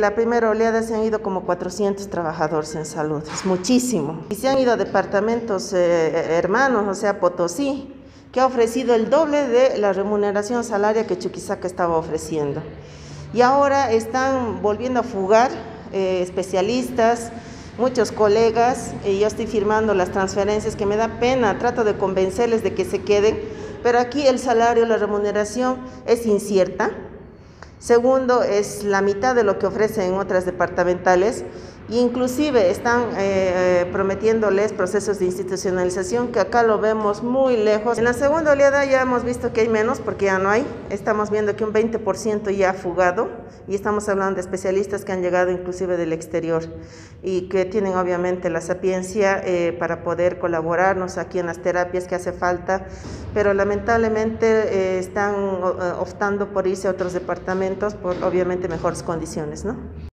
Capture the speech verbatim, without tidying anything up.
la primera oleada se han ido como cuatrocientos trabajadores en salud, es muchísimo. Y se han ido a departamentos eh, hermanos, o sea, Potosí, que ha ofrecido el doble de la remuneración salaria que Chuquisaca estaba ofreciendo. Y ahora están volviendo a fugar eh, especialistas, muchos colegas, y yo estoy firmando las transferencias que me da pena, trato de convencerles de que se queden, pero aquí el salario, la remuneración es incierta. Segundo, es la mitad de lo que ofrecen en otras departamentales, e inclusive están eh, prometiéndoles procesos de institucionalización que acá lo vemos muy lejos. En la segunda oleada ya hemos visto que hay menos porque ya no hay, estamos viendo que un veinte por ciento ya ha fugado y estamos hablando de especialistas que han llegado inclusive del exterior y que tienen obviamente la sapiencia eh, para poder colaborarnos aquí en las terapias que hace falta, pero lamentablemente eh, están optando por irse a otros departamentos por obviamente mejores condiciones, ¿no?